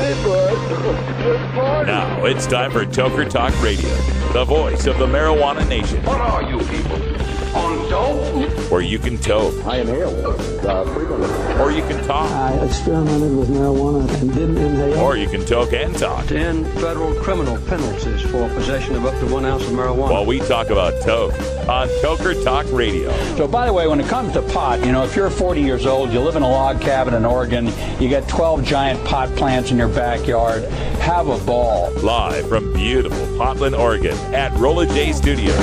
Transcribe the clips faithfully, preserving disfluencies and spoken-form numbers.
Now it's time for Toker Talk Radio, the voice of the marijuana nation. What are you people? On dope? Where you can toke. I inhale uh, frequently. Or you can talk. I experimented with marijuana and didn't inhale. Or you can toke and talk. ten federal criminal penalties for possession of up to one ounce of marijuana. While we talk about toke on Toker Talk Radio. So, by the way, when it comes to pot, you know, if you're forty years old, you live in a log cabin in Oregon, you got twelve giant pot plants in your backyard, have a ball. Live from beautiful Portland, Oregon at Rolla J Studios.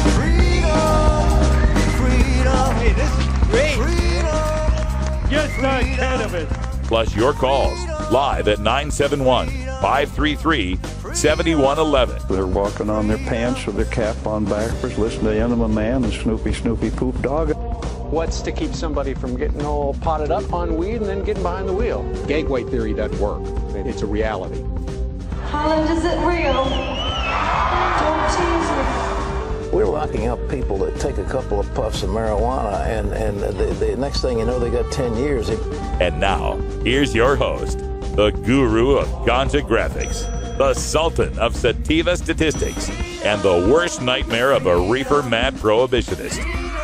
Hey, this is great. Just not cannabis. Plus your calls live at nine seven one, five three three, seven one one one. They're walking on their pants with their cap on backwards, listening to Enema Man and Snoopy Snoopy Poop Dog. What's to keep somebody from getting all potted up on weed and then getting behind the wheel? Gateway theory doesn't work. It's a reality. Holland, is it real? Don't tease me. We're locking up people that take a couple of puffs of marijuana, and, and the, the next thing you know, they got ten years. And now, here's your host, the guru of ganja graphics, the sultan of sativa statistics, and the worst nightmare of a reefer-mad prohibitionist.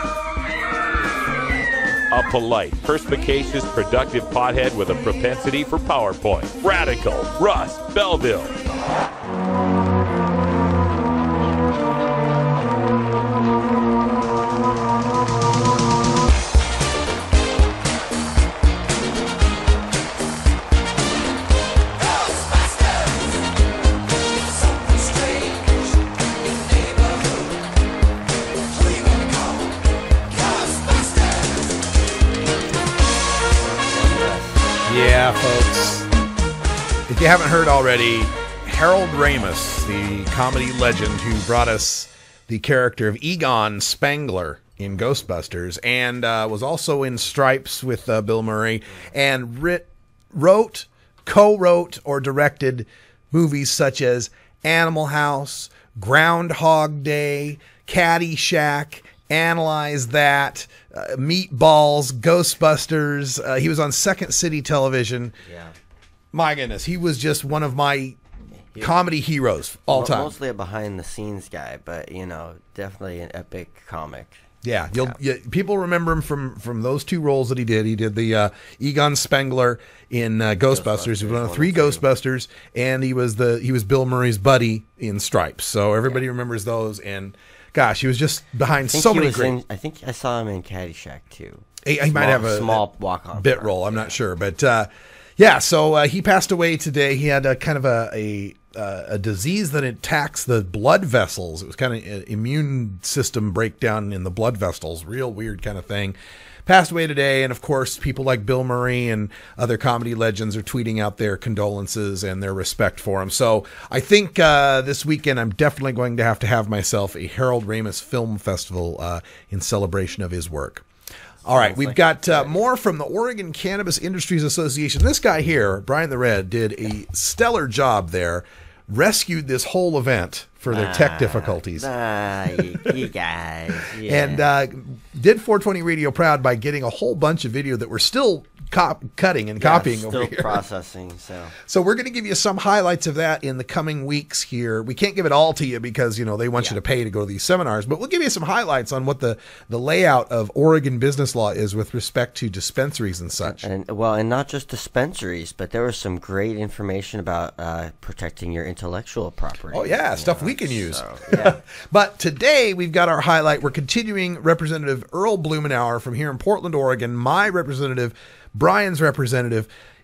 A polite, perspicacious, productive pothead with a propensity for PowerPoint. Radical Russ Belville. Yeah, folks. If you haven't heard already, Harold Ramis, the comedy legend who brought us the character of Egon Spengler in Ghostbusters, and uh, was also in Stripes with uh, Bill Murray, and writ, wrote, co-wrote, or directed movies such as Animal House, Groundhog Day, Caddyshack, Analyze That, uh, Meatballs, Ghostbusters. Uh, he was on Second City Television. Yeah. My goodness, he was just one of my he, comedy heroes all time. Mostly a behind-the-scenes guy, but, you know, definitely an epic comic. Yeah, you'll, yeah. You, people remember him from, from those two roles that he did. He did the uh, Egon Spengler in uh, Ghostbusters. Ghostbusters. He was one of three Ghostbusters, and he was the he was Bill Murray's buddy in Stripes. So everybody yeah. remembers those. And gosh, he was just behind so many great. In, I think I saw him in Caddyshack too. He, he small, might have a small walk-on bit role. I'm yeah. not sure, but uh, yeah. So uh, he passed away today. He had a kind of a a, uh, a disease that attacks the blood vessels. It was kind of an immune system breakdown in the blood vessels. Real weird kind of thing. Passed away today, and of course, people like Bill Murray and other comedy legends are tweeting out their condolences and their respect for him. So I think uh, this weekend I'm definitely going to have to have myself a Harold Ramis Film Festival uh, in celebration of his work. All right, we've got uh, more from the Oregon Cannabis Industries Association. This guy here, Brian the Red, did a stellar job there, rescued this whole event for their ah, tech difficulties. Ah, you, you guys. Yeah. And uh, did four twenty Radio proud by getting a whole bunch of video that we're still cop cutting and yeah, copying still over here. processing. So, so we're going to give you some highlights of that in the coming weeks here. We can't give it all to you because, you know, they want yeah. you to pay to go to these seminars, but we'll give you some highlights on what the, the layout of Oregon business law is with respect to dispensaries and such. And, and well, and not just dispensaries, but there was some great information about uh, protecting your intellectual property. Oh, yeah, stuff know? we can use. So, yeah. But today we've got our highlight. We're continuing Representative Earl Blumenauer from here in Portland, Oregon, my representative, Brian's representative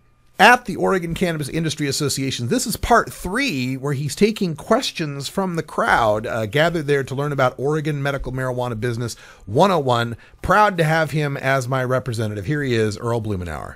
at the Oregon Cannabis Industry Association. This is part three, where he's taking questions from the crowd uh, gathered there to learn about Oregon medical marijuana business one oh one. Proud to have him as my representative. Here he is, Earl Blumenauer.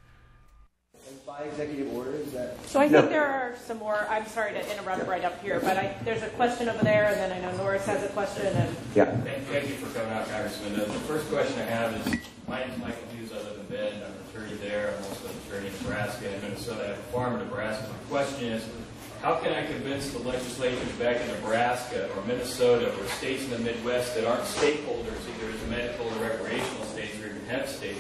By executive order, is that? So I think no. there are some more. I'm sorry to interrupt right up here, but I, there's a question over there, and then I know Norris has a question. And yeah. Thank, thank you for coming out, Congressman. Uh, the first question I have is, my name is Michael Hughes. I live in Bend. I'm an attorney there. I'm also an attorney in Nebraska and Minnesota. I have a farm in Nebraska. My question is, how can I convince the legislatures back in Nebraska or Minnesota or states in the Midwest that aren't stakeholders, either as medical or recreational states or even hemp states,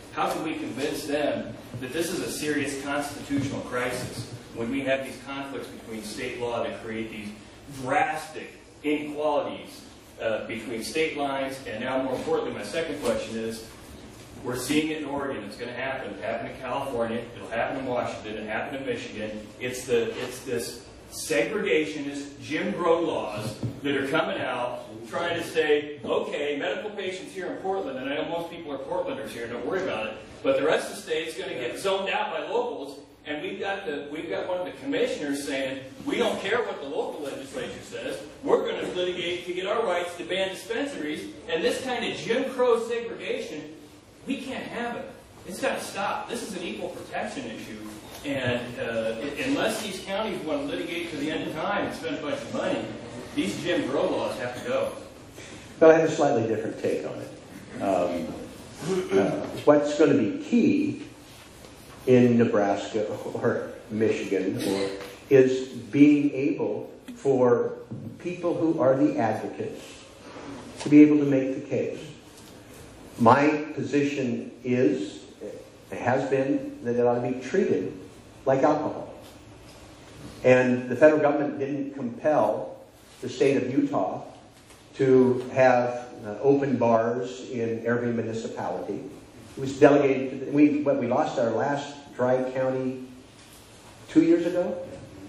how can we convince them that this is a serious constitutional crisis when we have these conflicts between state law that create these drastic inequalities uh, between state lines? And now, more importantly, my second question is, we're seeing it in Oregon. It's going to happen. It happened in California. It'll happen in Washington. It happened in Michigan. It's the it's this segregationist Jim Crow laws that are coming out trying to say, okay, medical patients here in Portland, and I know most people are Portlanders here, don't worry about it, but the rest of the state's going to get zoned out by locals, and we've got the we've got one of the commissioners saying, we don't care what the local legislature says, we're going to litigate to get our rights to ban dispensaries, and this kind of Jim Crow segregation, we can't have it. It's got to stop. This is an equal protection issue, and uh, unless these counties want to litigate to the end of time and spend a bunch of money, these Jim Crow laws have to go. Well, I have a slightly different take on it. Um, uh, what's going to be key in Nebraska or Michigan or, is being able for people who are the advocates to be able to make the case. My position is, it has been, that it ought to be treated like alcohol. And the federal government didn't compel the state of Utah to have uh, open bars in every municipality. It was delegated to the, we, what, we lost our last dry county two years ago.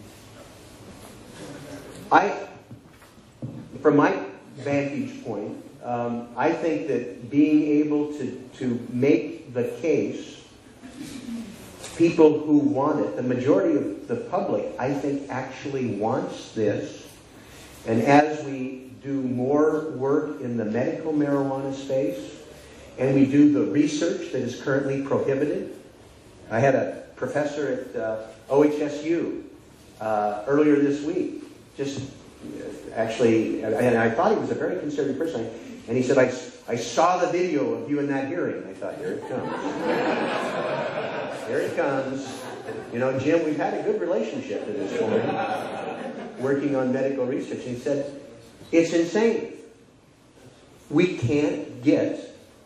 I, from my vantage point, um, I think that being able to, to make the case, people who want it, the majority of the public, I think, actually wants this. And as we do more work in the medical marijuana space, and we do the research that is currently prohibited. I had a professor at uh, O H S U uh, earlier this week, just uh, actually, and I thought he was a very conservative person, and he said, I, I saw the video of you in that hearing. I thought, here it comes. Here it comes. You know, Jim, we've had a good relationship to this point, working on medical research. And he said, it's insane. We can't get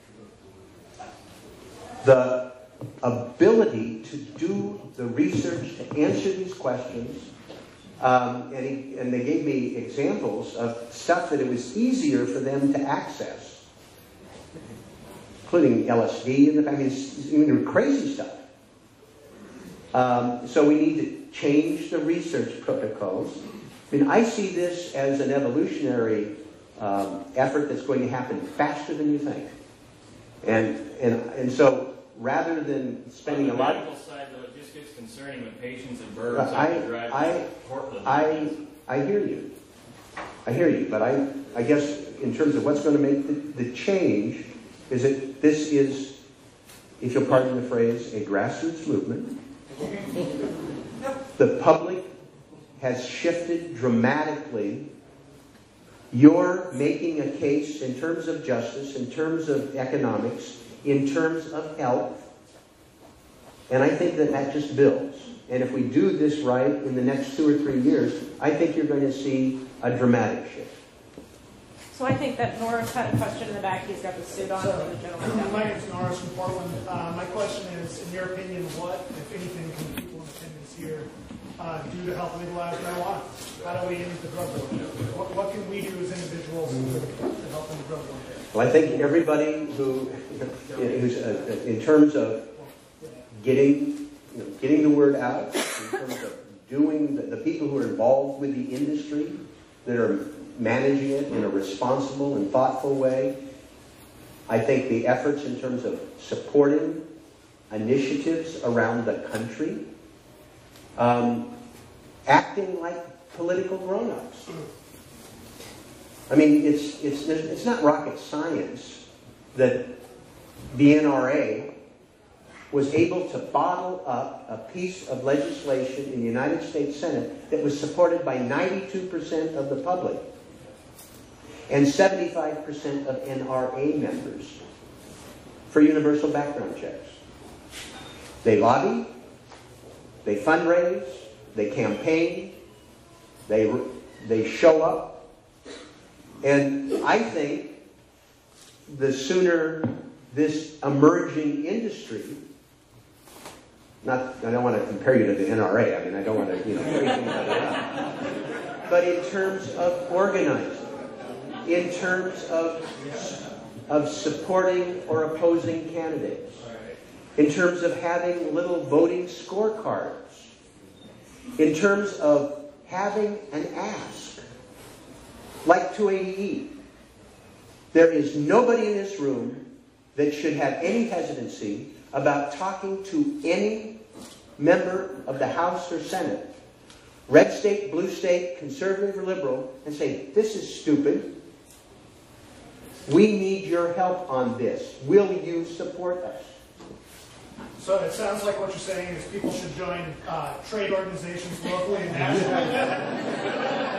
the ability to do the research to answer these questions. Um, and, he, and they gave me examples of stuff that it was easier for them to access, including L S D and the, I mean, even crazy stuff. Um, so we need to change the research protocols. I mean, I see this as an evolutionary um, effort that's going to happen faster than you think. And and and so rather than spending a lot. On the medical side, though, it just gets concerning with patients and burdens. I drive I to Portland. I I hear you. I hear you, but I I guess in terms of what's going to make the, the change is that this is, if you'll pardon the phrase, a grassroots movement. The public has shifted dramatically. You're making a case in terms of justice, in terms of economics, in terms of health. And I think that that just builds. And if we do this right in the next two or three years, I think you're going to see a dramatic shift. So I think that Norris had a question in the back. He's got the suit on. So, the gentleman my name is Norris from Portland. Uh, my question is, in your opinion, what, if anything, can people in attendance here uh, do to help legalize marijuana? How do we end the drug war? What, what can we do as individuals to help end the drug war? Well, I think everybody who, who's uh, in terms of getting, you know, getting the word out, in terms of doing the, the people who are involved with the industry that are managing it in a responsible and thoughtful way. I think the efforts in terms of supporting initiatives around the country, um, acting like political grown-ups. I mean, it's, it's, it's not rocket science that the N R A was able to bottle up a piece of legislation in the United States Senate that was supported by ninety-two percent of the public and seventy-five percent of N R A members for universal background checks. They lobby, they fundraise, they campaign, they, they show up. And I think the sooner this emerging industry. Not, I don't want to compare you to the N R A. I mean, I don't want to, you know, freak anybody out. But in terms of organizing, in terms of of supporting or opposing candidates, in terms of having little voting scorecards, in terms of having an ask, like two eighty E. There is nobody in this room that should have any hesitancy about talking to any member of the House or Senate, red state, blue state, conservative or liberal, and say, this is stupid. We need your help on this. Will you support us? So it sounds like what you're saying is people should join uh, trade organizations locally and nationally.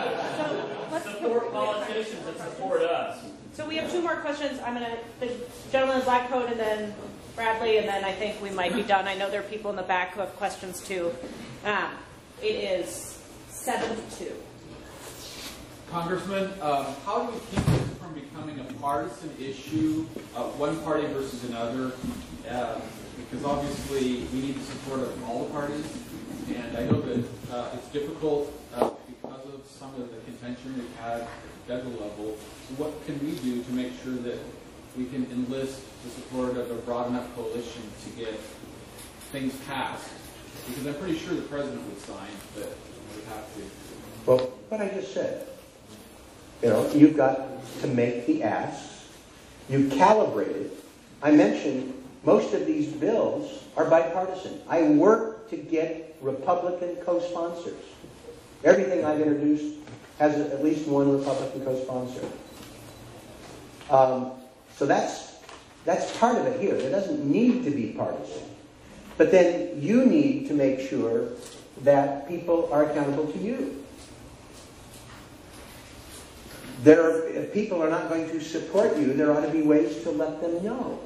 Support politicians that support us. So we have two more questions. I'm going to, the gentleman in black coat and then Bradley, and then I think we might be done. I know there are people in the back who have questions too. Um, it is seven to two. Congressman, um, how do we keep this from becoming a partisan issue, uh, one party versus another? Uh, because obviously we need the support of all the parties, and I know that uh, it's difficult uh, because of some of the contention we've had at the federal level. So what can we do to make sure that we can enlist the support of a broad enough coalition to get things passed? Because I'm pretty sure the president would sign, but we would have to. Well, what I just said. You know, you've got to make the ask. You calibrate it. I mentioned most of these bills are bipartisan. I work to get Republican co-sponsors. Everything I've introduced has at least one Republican co-sponsor. Um, so that's that's part of it here. It doesn't need to be partisan. But then you need to make sure that people are accountable to you. There are, if people are not going to support you, there ought to be ways to let them know.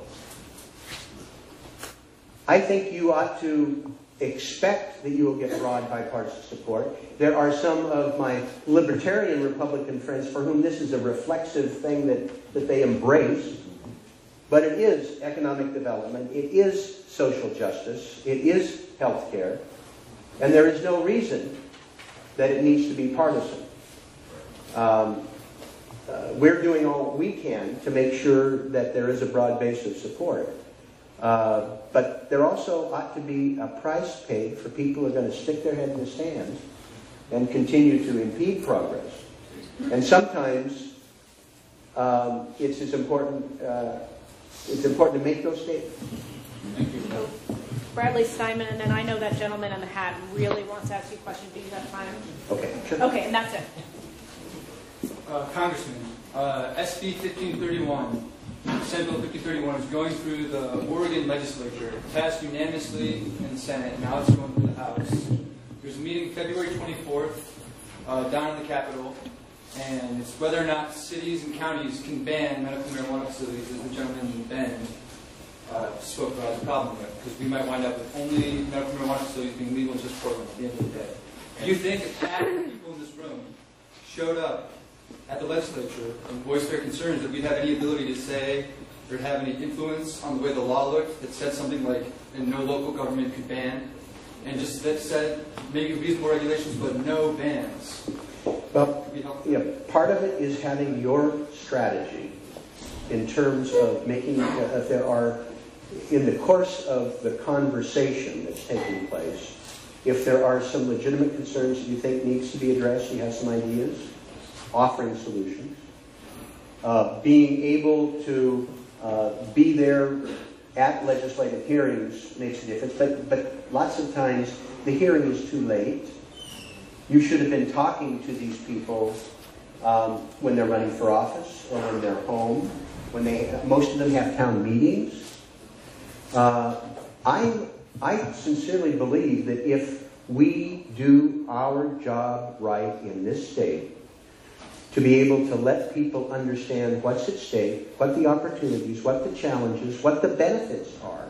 I think you ought to expect that you will get broad bipartisan support. There are some of my libertarian Republican friends for whom this is a reflexive thing that, that they embrace. But it is economic development. It is social justice. It is health care. And there is no reason that it needs to be partisan. Um, Uh, we're doing all we can to make sure that there is a broad base of support. Uh, but there also ought to be a price paid for people who are going to stick their head in the sand and continue to impede progress. And sometimes um, it's as important. Uh, it's important to make those statements. Thank you. So, Bradley Steinman, and then I know that gentleman in the hat really wants to ask you a question. Do you have time? Okay, sure. Okay, and that's it. Uh, Congressman, uh, S B fifteen thirty-one, Senate Bill fifteen thirty-one is going through the Oregon legislature, passed unanimously in the Senate, now it's going through the House. There's a meeting February twenty-fourth uh, down in the Capitol, and it's whether or not cities and counties can ban medical marijuana facilities, as the gentleman in Bend uh, spoke about the problem with, because we might wind up with only medical marijuana facilities being legal in just Portland at the end of the day. Do you think if half the people in this room showed up at the legislature and voiced their concerns, that we'd have any ability to say or have any influence on the way the law looked that said something like, and no local government could ban, and just that said maybe reasonable regulations but no bans? Well, yeah, part of it is having your strategy in terms of making, uh, if there are, in the course of the conversation that's taking place, if there are some legitimate concerns that you think needs to be addressed, you have some ideas, offering solutions, uh, being able to uh, be there at legislative hearings makes a difference, but, but lots of times the hearing is too late. You should have been talking to these people um, when they're running for office or when they're home, when they, most of them have town meetings. Uh, I, I sincerely believe that if we do our job right in this state, to be able to let people understand what's at stake, what the opportunities, what the challenges, what the benefits are,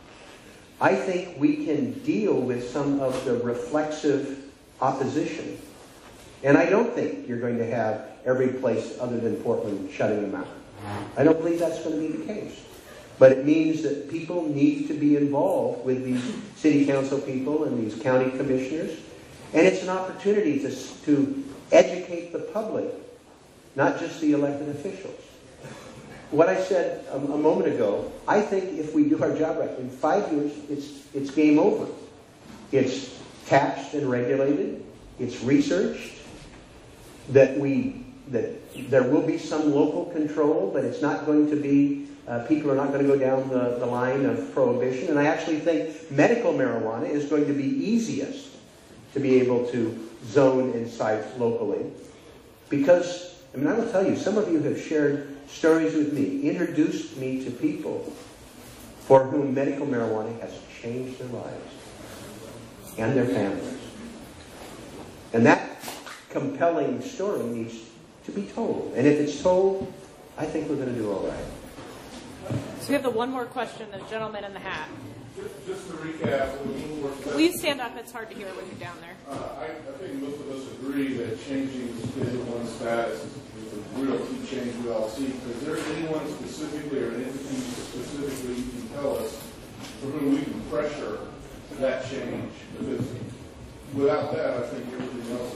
I think we can deal with some of the reflexive opposition. And I don't think you're going to have every place other than Portland shutting them out. I don't believe that's going to be the case. But it means that people need to be involved with these city council people and these county commissioners. And it's an opportunity to, to educate the public, not just the elected officials. What I said a, a moment ago, I think if we do our job right, in five years, it's, it's game over. It's taxed and regulated. It's researched. That we that there will be some local control, but it's not going to be, uh, people are not going to go down the, the line of prohibition. And I actually think medical marijuana is going to be easiest to be able to zone and cite locally. Because, I mean, I will tell you, some of you have shared stories with me, introduced me to people for whom medical marijuana has changed their lives and their families. And that compelling story needs to be told. And if it's told, I think we're going to do all right. So we have the one more question, the gentleman in the hat. Just, just to recap, Please stand up. It's hard to hear when you're down there. Uh, I, I think most of us agree that changing Schedule One status is a real key change we all seek. Is there anyone specifically or anything specifically you can tell us for whom we can pressure that change? Because without that, I think everything else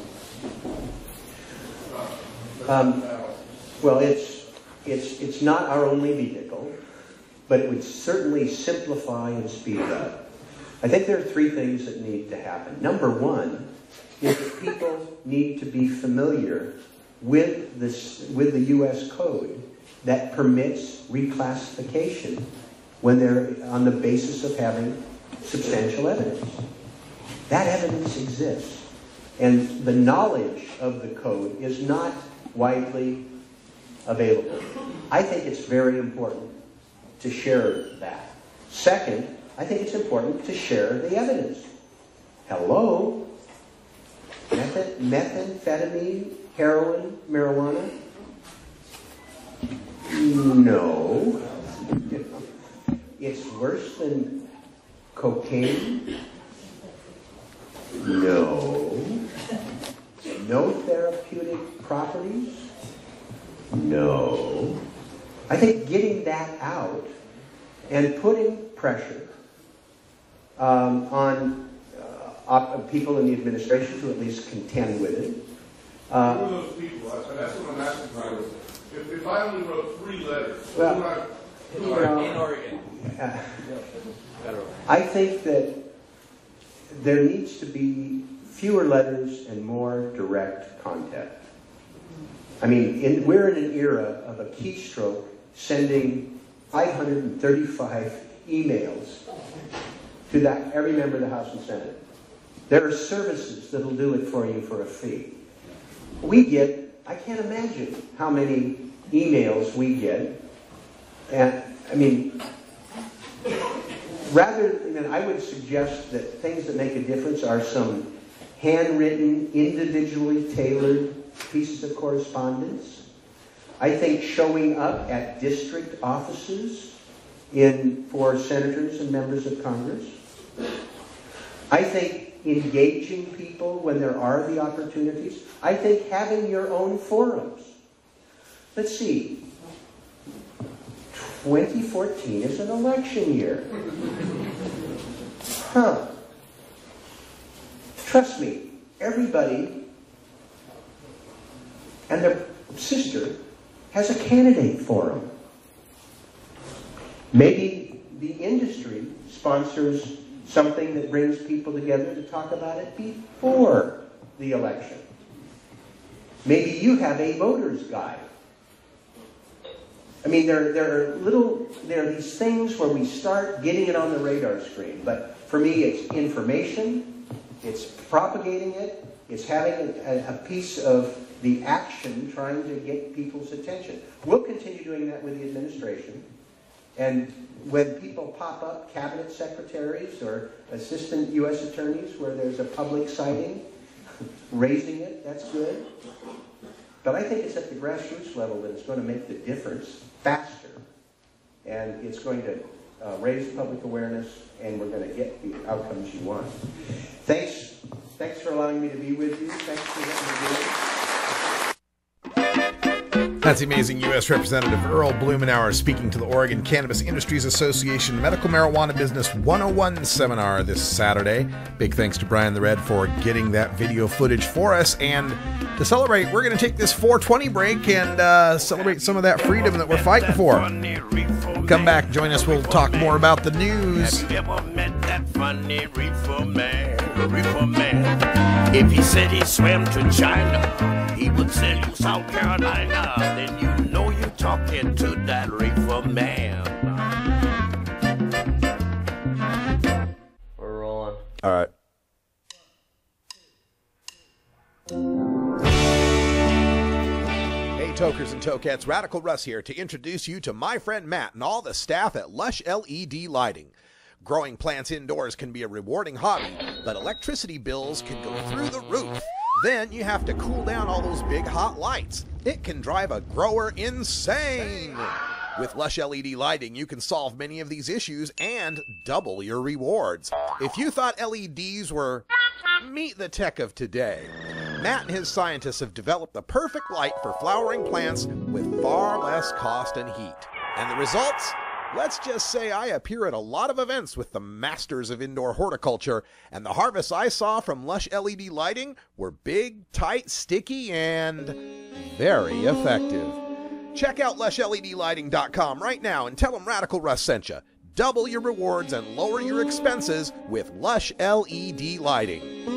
is uh, Um, well, it's, it's, it's not our only vehicle, but it would certainly simplify and speed it up. I think there are three things that need to happen. Number one is that people need to be familiar with, this, with the U S code that permits reclassification when they're on the basis of having substantial evidence. That evidence exists. And the knowledge of the code is not widely available. I think it's very important to share that. Second, I think it's important to share the evidence. Hello? Meth- methamphetamine, heroin, marijuana? No. It's worse than cocaine? No. No therapeutic properties? No. I think getting that out and putting pressure um, on uh, op- people in the administration to at least contend with it. Uh, Who are those people? That's what I'm asking for. If, if I only wrote three letters, well, who I, who you I, know, in Oregon. Uh, I think that there needs to be fewer letters and more direct contact. I mean, in, we're in an era of a keystroke sending five hundred thirty-five emails to that, every member of the House and Senate. There are services that will do it for you for a fee. We get, I can't imagine how many emails we get. And, I mean, rather, I mean, I would suggest that things that make a difference are some handwritten, individually tailored pieces of correspondence. I think showing up at district offices in, for senators and members of Congress. I think engaging people when there are the opportunities. I think having your own forums. Let's see. twenty fourteen is an election year. Huh. Trust me, everybody and their sister has a candidate forum. Maybe the industry sponsors something that brings people together to talk about it before the election. Maybe you have a voter's guide. I mean, there, there are little, there are these things where we start getting it on the radar screen. But for me, it's information, it's propagating it, it's having a, a piece of the action trying to get people's attention. We'll continue doing that with the administration. And when people pop up, cabinet secretaries or assistant U S attorneys, where there's a public sighting, raising it, that's good. But I think it's at the grassroots level that it's going to make the difference faster. And it's going to uh, raise public awareness, and we're going to get the outcomes you want. Thanks, thanks for allowing me to be with you. Thanks for letting me do it. That's the amazing U S Representative Earl Blumenauer speaking to the Oregon Cannabis Industries Association Medical Marijuana Business one oh one seminar this Saturday. Big thanks to Brian the Red for getting that video footage for us. And to celebrate, we're going to take this four twenty break and uh, celebrate some of that freedom that we're fighting for. Come back, join us. We'll talk more about the news. Have you ever met that funny reefer man? Reefer man. If he said he swam to China, he would sell you South Carolina. Then you know you're talking to that reefer man. We're rolling. All right. Hey, Tokers and Tokettes, Radical Russ here to introduce you to my friend Matt and all the staff at Lush L E D Lighting. Growing plants indoors can be a rewarding hobby, but electricity bills can go through the roof. Then you have to cool down all those big hot lights. It can drive a grower insane. With Lush L E D Lighting, you can solve many of these issues and double your rewards. If you thought L E Ds were meet the tech of today, Matt and his scientists have developed the perfect light for flowering plants with far less cost and heat. And the results? Let's just say I appear at a lot of events with the masters of indoor horticulture, and the harvests I saw from Lush L E D Lighting were big, tight, sticky, and very effective. Check out lush L E D lighting dot com right now and tell them Radical Russ sent you. Double your rewards and lower your expenses with Lush L E D Lighting.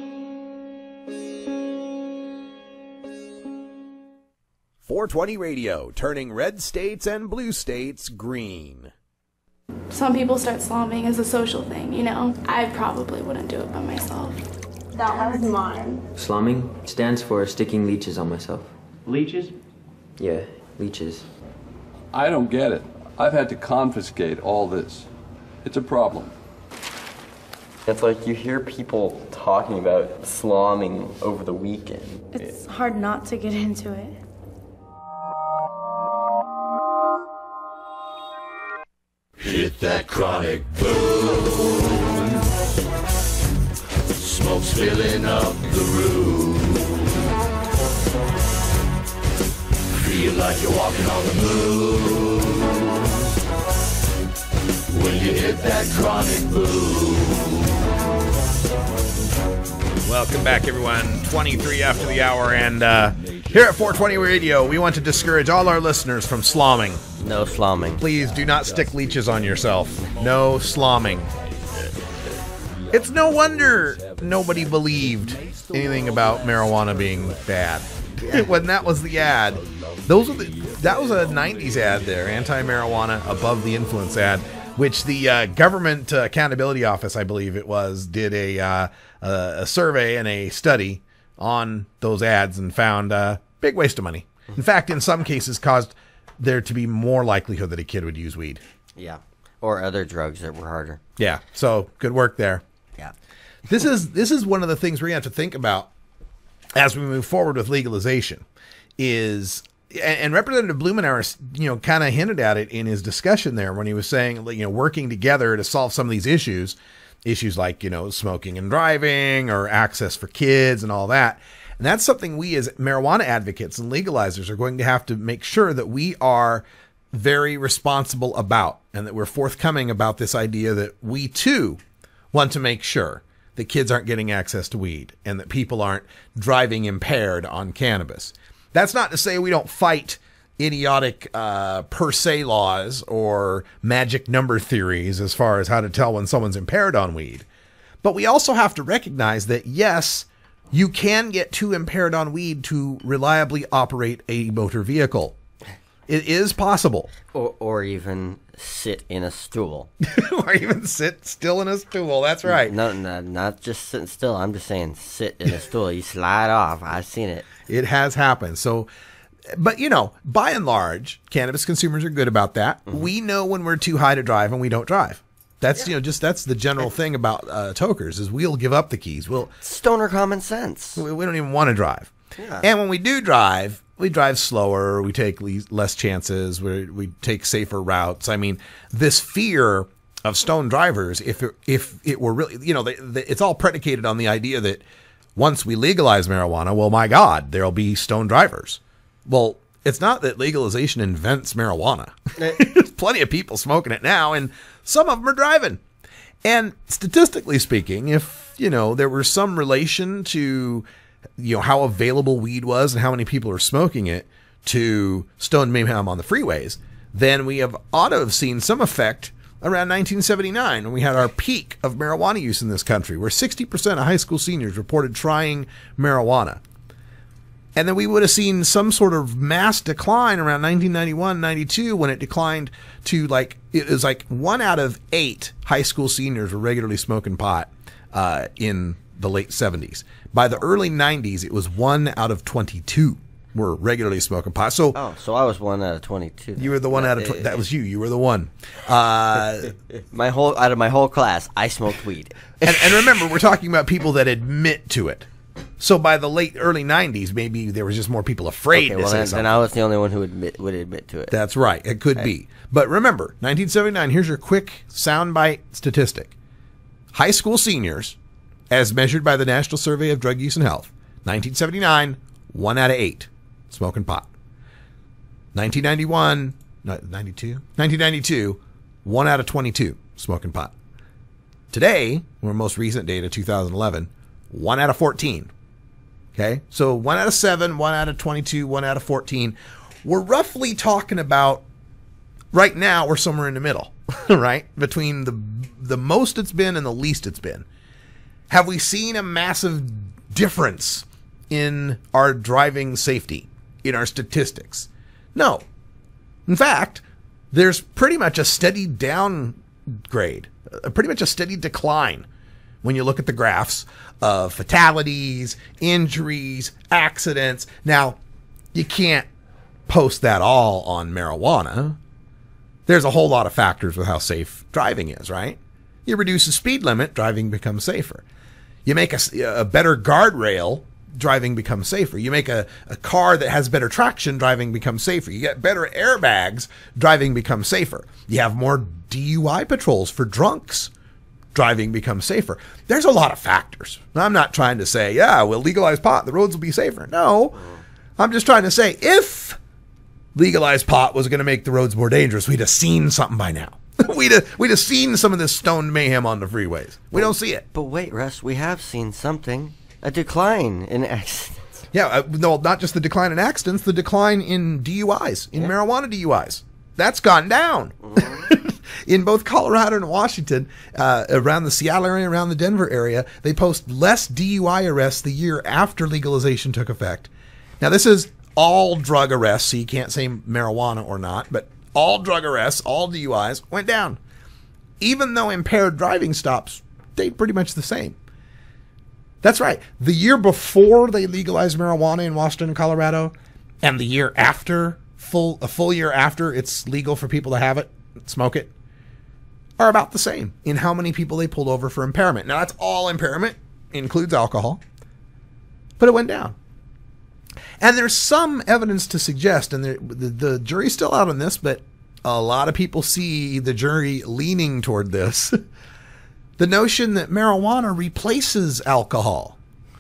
four twenty Radio, turning red states and blue states green. Some people start slumming as a social thing, you know? I probably wouldn't do it by myself. That was mine. Slumming stands for sticking leeches on myself. Leeches? Yeah, leeches. I don't get it. I've had to confiscate all this. It's a problem. It's like you hear people talking about slumming over the weekend. It's hard not to get into it. Hit that chronic boom. Smoke's filling up the room. Feel like you're walking on the moon. When you hit that chronic boom. Welcome back, everyone. twenty-three after the hour, and uh, here at four twenty Radio, we want to discourage all our listeners from slomming. No slomming. Please do not stick leeches on yourself. No slomming. It's no wonder nobody believed anything about marijuana being bad. When that was the ad, those were the, that was a nineties ad there, anti-marijuana, above the influence ad, which the uh, Government uh, Accountability Office, I believe it was, did a uh, a survey and a study on those ads and found a uh, big waste of money. In fact, in some cases, caused there to be more likelihood that a kid would use weed. Yeah, or other drugs that were harder. Yeah, so good work there. Yeah, this is this is one of the things we have to think about as we move forward with legalization. Is and, and Representative Blumenauer, you know, kind of hinted at it in his discussion there when he was saying, you know, working together to solve some of these issues, issues like, you know, smoking and driving or access for kids and all that. And that's something we as marijuana advocates and legalizers are going to have to make sure that we are very responsible about, and that we're forthcoming about this idea that we too want to make sure that kids aren't getting access to weed and that people aren't driving impaired on cannabis. That's not to say we don't fight idiotic uh, per se laws or magic number theories as far as how to tell when someone's impaired on weed. But we also have to recognize that, yes, you can get too impaired on weed to reliably operate a motor vehicle. It is possible. Or, or even sit in a stool. Or even sit still in a stool. That's right. No, no, not just sitting still. I'm just saying sit in a stool. You slide off. I've seen it. It has happened. So, but, you know, by and large, cannabis consumers are good about that. Mm-hmm. We know when we're too high to drive and we don't drive. That's, yeah. you know, just that's the general thing about uh, tokers is we'll give up the keys. We'll stoner common sense. We, we don't even want to drive. Yeah. And when we do drive, we drive slower. We take le- less chances. We we take safer routes. I mean, this fear of stone drivers, if it, if it were really, you know, they, they, it's all predicated on the idea that once we legalize marijuana, well, my God, there'll be stone drivers. Well, It's not that legalization invents marijuana. There's plenty of people smoking it now, and some of them are driving. And statistically speaking, if, you know, there were some relation to, you know, how available weed was and how many people are smoking it to stone mayhem on the freeways, then we have ought to have seen some effect around nineteen seventy-nine when we had our peak of marijuana use in this country, where sixty percent of high school seniors reported trying marijuana. And then we would have seen some sort of mass decline around nineteen ninety-one, ninety-two, when it declined to like, it was like one out of eight high school seniors were regularly smoking pot uh, in the late seventies. By the early nineties, it was one out of twenty-two were regularly smoking pot. So, oh, so I was one out of twenty-two. You were the one out of twenty. That was you. You were the one. Uh, my whole out of my whole class, I smoked weed. and, and remember, we're talking about people that admit to it. So by the late early nineties, maybe there was just more people afraid okay, to well, say then, something. then I was the only one who admit, would admit to it. That's right. It could okay. be. But remember, nineteen seventy-nine, here's your quick soundbite statistic. High school seniors, as measured by the National Survey of Drug Use and Health, nineteen seventy-nine, one out of eight smoking pot. nineteen ninety-one, ninety-two? nineteen ninety-two, one out of twenty-two smoking pot. Today, our most recent data, two thousand eleven, one out of fourteen. Okay, so one out of seven, one out of twenty-two, one out of fourteen. We're roughly talking about, right now, we're somewhere in the middle, right? Between the the most it's been and the least it's been. Have we seen a massive difference in our driving safety, in our statistics? No. In fact, there's pretty much a steady downgrade, a pretty much a steady decline when you look at the graphs of fatalities, injuries, accidents. Now, you can't post that all on marijuana. There's a whole lot of factors with how safe driving is, right? You reduce the speed limit, driving becomes safer. You make a, a better guardrail, driving becomes safer. You make a, a car that has better traction, driving becomes safer. You get better airbags, driving becomes safer. You have more D U I patrols for drunks, driving becomes safer. There's a lot of factors. I'm not trying to say, yeah, we'll legalize pot, the roads will be safer. No, I'm just trying to say, if legalized pot was going to make the roads more dangerous, we'd have seen something by now. we'd have, we'd have seen some of this stoned mayhem on the freeways. We don't see it. But wait, Russ, we have seen something. A decline in accidents. Yeah, uh, no, not just the decline in accidents, the decline in D U Is, in yeah. marijuana D U Is. That's gone down. Mm-hmm. In both Colorado and Washington, uh, around the Seattle area, around the Denver area, they post less D U I arrests the year after legalization took effect. Now, this is all drug arrests, so you can't say marijuana or not, but all drug arrests, all D U Is went down. Even though impaired driving stops stayed pretty much the same. That's right. The year before they legalized marijuana in Washington and Colorado, and the year after, full a full year after it's legal for people to have it, smoke it, are about the same in how many people they pulled over for impairment. Now, that's all impairment, includes alcohol, but it went down. And there's some evidence to suggest, and the, the, the jury's still out on this, but a lot of people see the jury leaning toward this, the notion that marijuana replaces alcohol.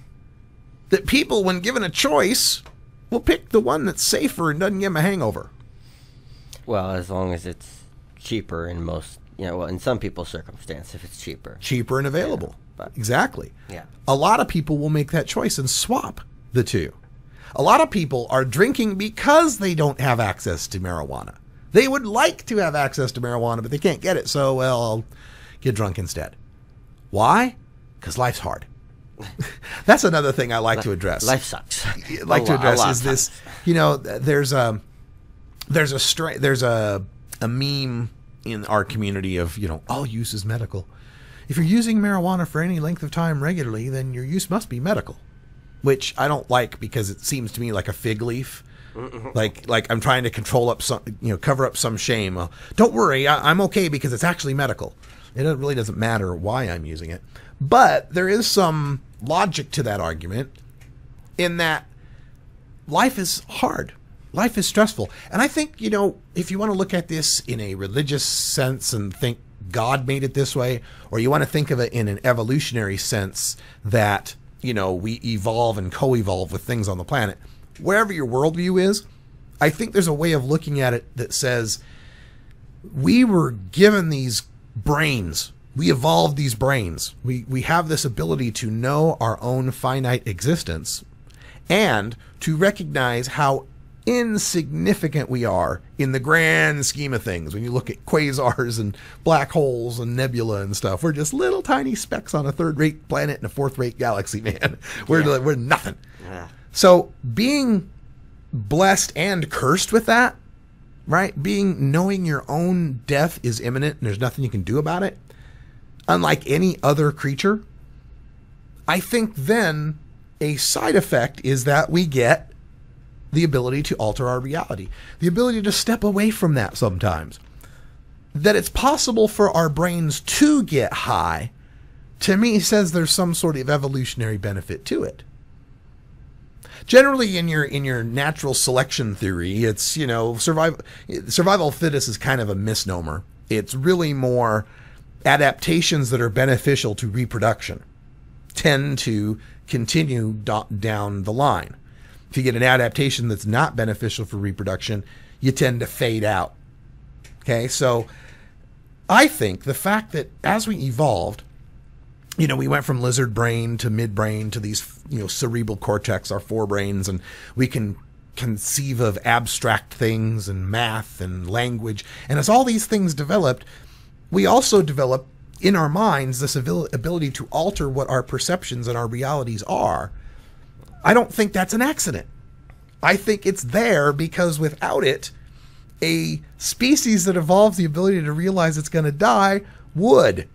That people, when given a choice, will pick the one that's safer and doesn't give them a hangover. Well, as long as it's cheaper in most, you know, well, in some people's circumstance, if it's cheaper. Cheaper and available. Yeah, but, exactly. Yeah. A lot of people will make that choice and swap the two. A lot of people are drinking because they don't have access to marijuana. They would like to have access to marijuana, but they can't get it, so, well, I'll get drunk instead. Why? Because life's hard. That's another thing I like to address. Life sucks. like a to address lot, is this, you know, there's a there's a stra- there's a a meme in our community of, you know, all use is medical. If you're using marijuana for any length of time regularly, then your use must be medical, which I don't like because it seems to me like a fig leaf. Like like I'm trying to control up some, you know, cover up some shame. Uh, don't worry, I, I'm okay because it's actually medical. It really doesn't matter why I'm using it. But there is some logic to that argument in that life is hard. Life is stressful. And I think, you know, if you want to look at this in a religious sense and think God made it this way, or you want to think of it in an evolutionary sense that, you know, we evolve and co-evolve with things on the planet, wherever your worldview is, I think there's a way of looking at it that says we were given these brains. We evolved these brains. We, we have this ability to know our own finite existence and to recognize how insignificant we are in the grand scheme of things. When you look at quasars and black holes and nebula and stuff, we're just little tiny specks on a third-rate planet in a fourth-rate galaxy, man. We're, yeah. we're nothing. Yeah. So being blessed and cursed with that, right? Being, knowing your own death is imminent and there's nothing you can do about it, unlike any other creature, I think then a side effect is that we get the ability to alter our reality, the ability to step away from that sometimes. That it's possible for our brains to get high, to me says there's some sort of evolutionary benefit to it. Generally, in your in your natural selection theory, it's, you know, survival survival of the fittest is kind of a misnomer. It's really more adaptations that are beneficial to reproduction tend to continue do down the line. If you get an adaptation that's not beneficial for reproduction, you tend to fade out. Okay, so I think the fact that as we evolved, you know, we went from lizard brain to midbrain to these, you know, cerebral cortex, our forebrains, and we can conceive of abstract things and math and language. And as all these things developed, we also develop in our minds this ability to alter what our perceptions and our realities are. I don't think that's an accident. I think it's there because without it, a species that evolves the ability to realize it's going to die would.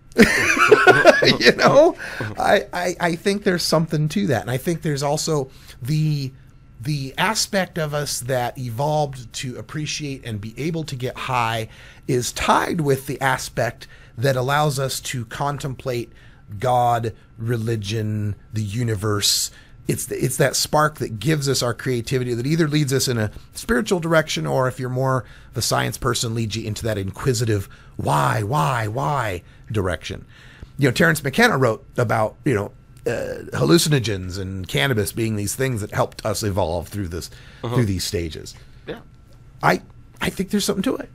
You know, I, I I think there's something to that, and I think there's also the the aspect of us that evolved to appreciate and be able to get high is tied with the aspect that allows us to contemplate God, religion, the universe. It's the, it's that spark that gives us our creativity that either leads us in a spiritual direction, or if you're more of a science person, leads you into that inquisitive why, why, why direction. You know, Terence McKenna wrote about, you know, uh, hallucinogens and cannabis being these things that helped us evolve through this, uh-huh. through these stages. Yeah, I I think there's something to it.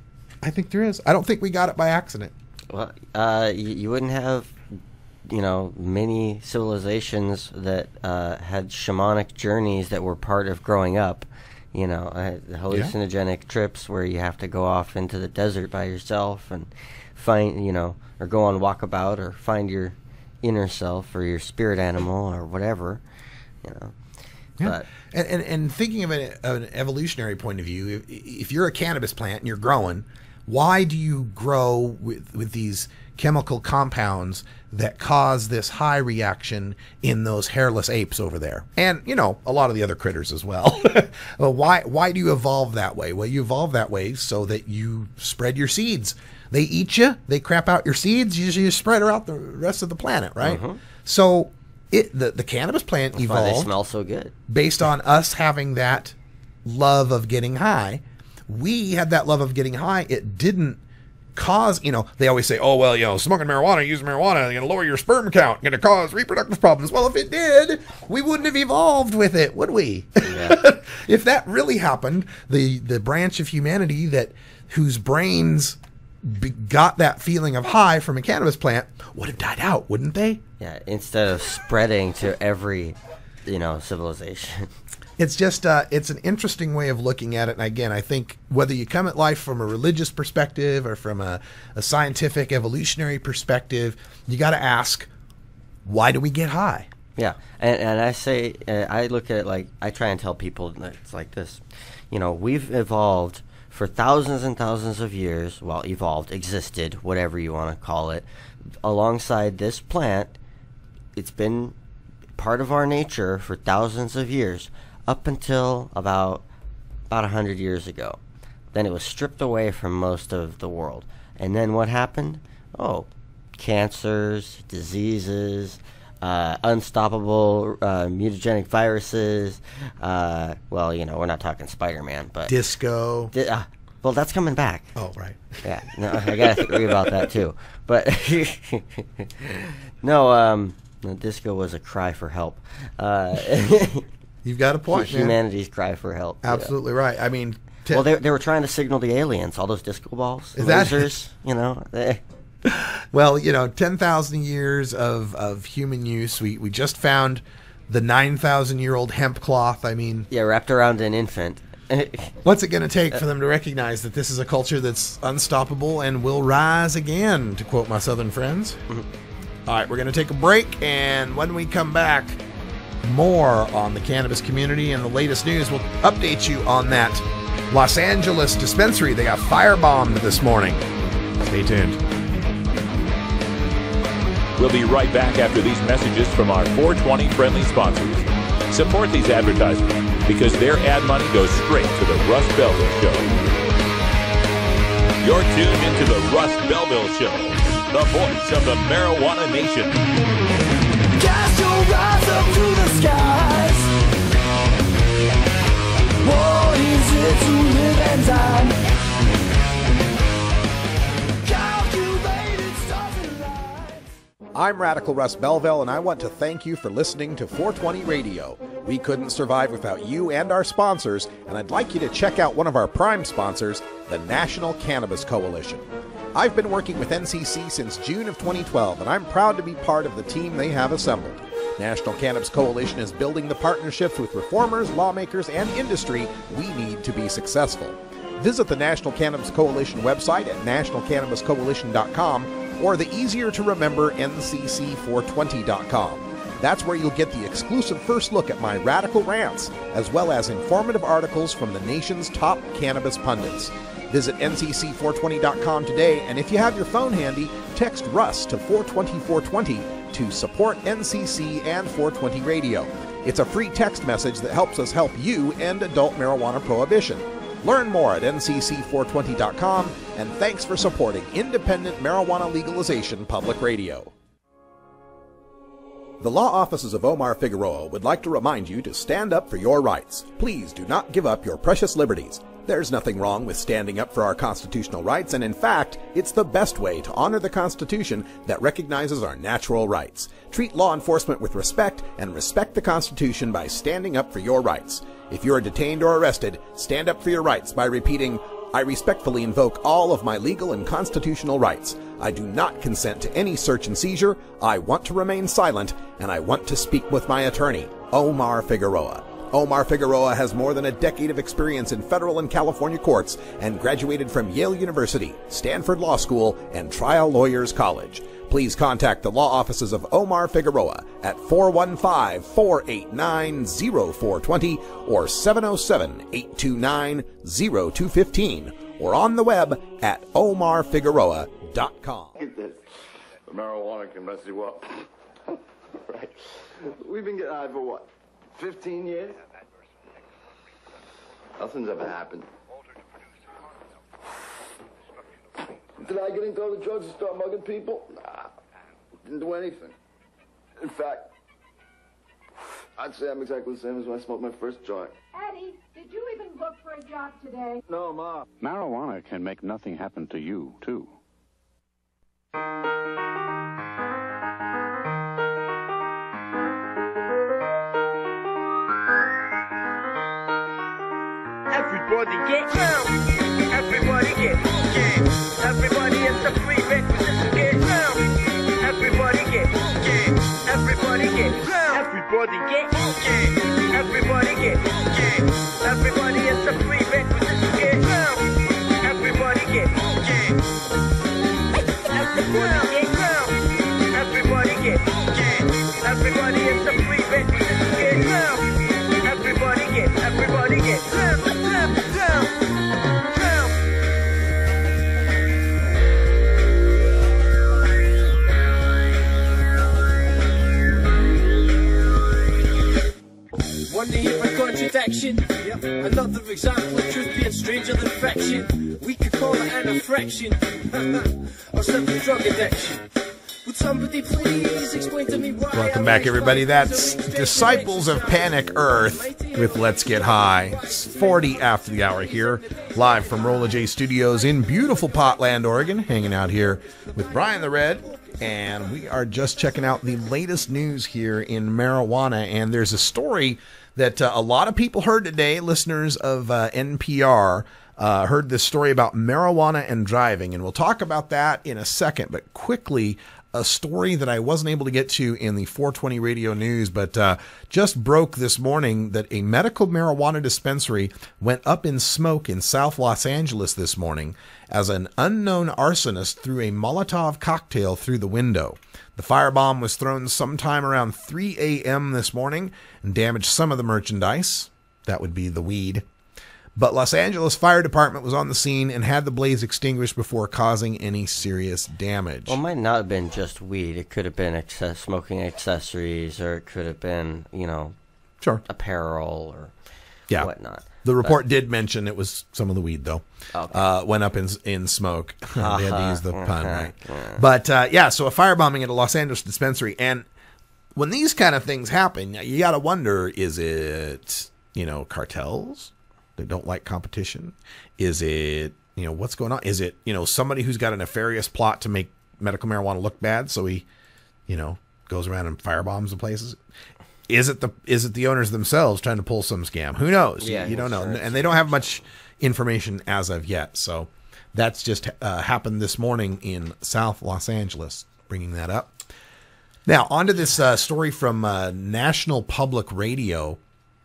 I think there is. I don't think we got it by accident. Well, uh, you, you wouldn't have, you know, many civilizations that uh, had shamanic journeys that were part of growing up. You know, uh, hallucinogenic yeah. trips where you have to go off into the desert by yourself and find, you know, or go on walkabout or find your inner self or your spirit animal or whatever, you know. Yeah. But, and, and and thinking of an, of an evolutionary point of view, if, if you're a cannabis plant and you're growing, why do you grow with, with these chemical compounds that cause this high reaction in those hairless apes over there? And, you know, a lot of the other critters as well. Well, why, why do you evolve that way? Well, you evolve that way so that you spread your seeds. They eat you, they crap out your seeds, you just spread out the rest of the planet, right? Mm-hmm. So it the, the cannabis plant That's evolved. Why they smell so good. Based on us having that love of getting high. We had that love of getting high. It didn't cause, you know, they always say, oh, well, you know, smoking marijuana, using marijuana, going to lower your sperm count, going to cause reproductive problems. Well, if it did, we wouldn't have evolved with it, would we? Yeah. If that really happened, the, the branch of humanity that whose brains be, got that feeling of high from a cannabis plant would have died out, wouldn't they? Yeah, instead of spreading to every, you know, civilization. It's just, uh, it's an interesting way of looking at it. And again, I think whether you come at life from a religious perspective or from a, a scientific evolutionary perspective, you got to ask, why do we get high? Yeah. And, and I say, uh, I look at it like, I try and tell people it's like this. You know, we've evolved for thousands and thousands of years, well, evolved, existed, whatever you want to call it, alongside this plant. It's been part of our nature for thousands of years. Up until about about a hundred years ago. Then it was stripped away from most of the world. And then what happened? Oh, cancers, diseases, uh, unstoppable uh, mutagenic viruses. Uh, well, you know, we're not talking Spider-Man, but disco. Di- uh, well, that's coming back. Oh, right. Yeah, no, I gotta agree about that too. But no, um, no, disco was a cry for help. Uh, You've got a point, man. Humanity's cry for help. Absolutely yeah. right. I mean, t- well, they they were trying to signal the aliens, all those disco balls, Is lasers, that... you know. They... Well, you know, ten thousand years of, of human use. We we just found the nine thousand year old hemp cloth. I mean, yeah, wrapped around an infant. What's it going to take for them to recognize that this is a culture that's unstoppable and will rise again, to quote my southern friends? Mm-hmm. All right, we're going to take a break, and when we come back, more on the cannabis community and the latest news. We'll update you on that Los Angeles dispensary. They got firebombed this morning. Stay tuned. We'll be right back after these messages from our four twenty friendly sponsors. Support these advertisements because their ad money goes straight to the Russ Belville Show. You're tuned into the Russ Belville Show, the voice of the marijuana nation. Cast your eyes up to the skies. What is it to live and die? I'm Radical Russ Belville, and I want to thank you for listening to four twenty Radio. We couldn't survive without you and our sponsors, and I'd like you to check out one of our prime sponsors, the National Cannabis Coalition. I've been working with N C C since June of twenty twelve, and I'm proud to be part of the team they have assembled. National Cannabis Coalition is building the partnerships with reformers, lawmakers, and industry we need to be successful. Visit the National Cannabis Coalition website at national cannabis coalition dot com or the easier-to-remember N C C four twenty dot com. That's where you'll get the exclusive first look at my radical rants, as well as informative articles from the nation's top cannabis pundits. Visit N C C four twenty dot com today, and if you have your phone handy, text Russ to four twenty four twenty to support N C C and four twenty Radio. It's a free text message that helps us help you end adult marijuana prohibition. Learn more at N C C four twenty dot com, and thanks for supporting independent marijuana legalization public radio. The law offices of Omar Figueroa would like to remind you to stand up for your rights. Please do not give up your precious liberties. There's nothing wrong with standing up for our constitutional rights, and in fact, it's the best way to honor the Constitution that recognizes our natural rights. Treat law enforcement with respect, and respect the Constitution by standing up for your rights. If you are detained or arrested, stand up for your rights by repeating, "I respectfully invoke all of my legal and constitutional rights. I do not consent to any search and seizure. I want to remain silent, and I want to speak with my attorney, Omar Figueroa." Omar Figueroa has more than a decade of experience in federal and California courts and graduated from Yale University, Stanford Law School, and Trial Lawyers College. Please contact the law offices of Omar Figueroa at four one five, four eight nine, zero four two zero or seven oh seven, eight two nine, zero two one five or on the web at omar figueroa dot com. Marijuana can mess you up. Right. We've been getting high for what, fifteen years? Nothing's ever happened. Did I get into all the drugs and start mugging people? Nah, didn't do anything. In fact, I'd say I'm exactly the same as when I smoked my first joint. Eddie, did you even look for a job today? No, Ma. Marijuana can make nothing happen to you, too. Everybody get down. Everybody get down. Everybody is the prerequisites to get down. Everybody get down. Everybody get down. Everybody get down. Everybody get down. Everybody is the prerequisites to get down. Everybody get down. Everybody get down. Everybody get down. Everybody is the prerequisites to get down. Everybody get, everybody get down, down, down, down. Wonder if a contradiction. Yep. Another example of truth being stranger than fiction. We could call it an infraction or simple drug addiction. Would somebody please explain to me why? Welcome back, everybody. That's Disciples of Panic Earth with Let's Get High. It's forty after the hour here, live from Rolla J Studios in beautiful Potland, Oregon, hanging out here with Brian the Red. And we are just checking out the latest news here in marijuana. And there's a story that uh, a lot of people heard today, listeners of uh, N P R, uh, heard this story about marijuana and driving, and we'll talk about that in a second. But quickly, a story that I wasn't able to get to in the four twenty radio news, but uh, just broke this morning that a medical marijuana dispensary went up in smoke in South Los Angeles this morning as an unknown arsonist threw a Molotov cocktail through the window. The firebomb was thrown sometime around three a.m. this morning and damaged some of the merchandise. That would be the weed. But Los Angeles Fire Department was on the scene and had the blaze extinguished before causing any serious damage. Well, it might not have been just weed. It could have been access, smoking accessories, or it could have been, you know, sure, apparel or yeah. whatnot. The report but, did mention it was some of the weed, though. Okay. Uh, went up in in smoke. Uh-huh. They had to use the pun, Uh-huh. right? But, uh, yeah, so a firebombing at a Los Angeles dispensary. And when these kind of things happen, you got to wonder, is it, you know, cartels? They don't like competition? Is it, you know, what's going on? Is it, you know, somebody who's got a nefarious plot to make medical marijuana look bad, so he, you know, goes around and firebombs the places? Is it the is it the owners themselves trying to pull some scam? Who knows? Yeah, you, you don't know. sure. And they don't have much information as of yet. So that's just uh, happened this morning in South Los Angeles, bringing that up. Now, on to this uh, story from uh, National Public Radio.